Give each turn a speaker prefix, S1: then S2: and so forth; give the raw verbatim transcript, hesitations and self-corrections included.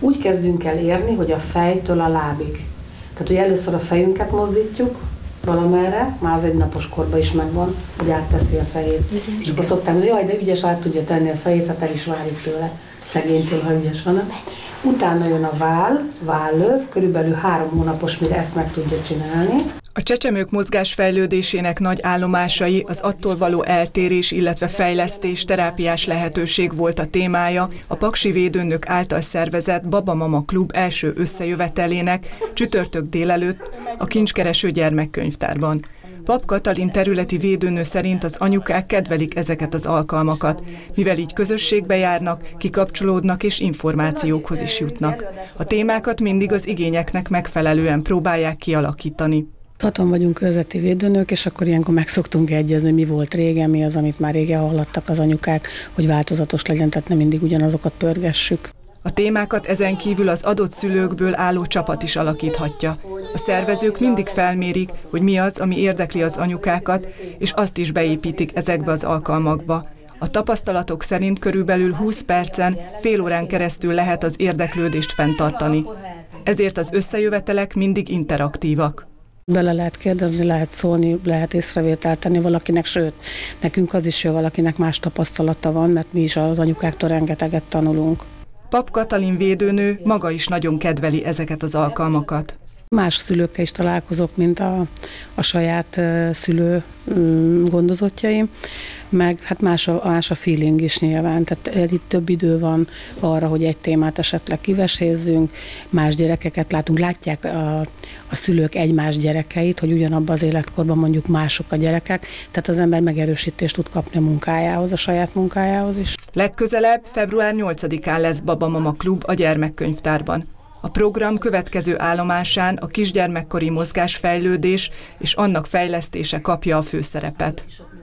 S1: Úgy kezdünk el érni, hogy a fejtől a lábig. Tehát, hogy először a fejünket mozdítjuk valamerre, már az egynapos korban is megvan, hogy átteszi a fejét. Igen, és akkor szoktam, hogy jaj, de ügyes, át tudja tenni a fejét, hát el is várjuk tőle, szegénytől, ha ügyes van. Utána jön a váll, vállöv, körülbelül három hónapos, mire ezt meg tudja csinálni.
S2: A csecsemők mozgásfejlődésének nagy állomásai az attól való eltérés, illetve fejlesztés, terápiás lehetőség volt a témája a Paksi Védőnök által szervezett Baba Mama Klub első összejövetelének csütörtök délelőtt a Kincskereső Gyermekkönyvtárban. Papp Katalin területi védőnő szerint az anyukák kedvelik ezeket az alkalmakat, mivel így közösségbe járnak, kikapcsolódnak és információkhoz is jutnak. A témákat mindig az igényeknek megfelelően próbálják kialakítani.
S3: Hatan vagyunk körzeti védőnök, és akkor ilyenkor meg szoktunk egyezni, mi volt régen, mi az, amit már régen hallottak az anyukák, hogy változatos legyen, tehát nem mindig ugyanazokat pörgessük.
S2: A témákat ezen kívül az adott szülőkből álló csapat is alakíthatja. A szervezők mindig felmérik, hogy mi az, ami érdekli az anyukákat, és azt is beépítik ezekbe az alkalmakba. A tapasztalatok szerint körülbelül húsz percen, fél órán keresztül lehet az érdeklődést fenntartani. Ezért az összejövetelek mindig interaktívak.
S3: Bele lehet kérdezni, lehet szólni, lehet észrevételt tenni valakinek, sőt, nekünk az is jó, valakinek más tapasztalata van, mert mi is az anyukáktól rengeteget tanulunk.
S2: Papp Katalin védőnő maga is nagyon kedveli ezeket az alkalmakat.
S3: Más szülőkkel is találkozok, mint a, a saját uh, szülő um, gondozottjaim, meg hát más a, más a feeling is nyilván, tehát itt több idő van arra, hogy egy témát esetleg kivesézzünk, más gyerekeket látunk, látják a, a szülők egymás gyerekeit, hogy ugyanabban az életkorban mondjuk mások a gyerekek, tehát az ember megerősítést tud kapni a munkájához, a saját munkájához is.
S2: Legközelebb február nyolcadikán lesz Baba Mama Klub a Gyermekkönyvtárban. A program következő állomásán a kisgyermekkori mozgásfejlődés és annak fejlesztése kapja a főszerepet.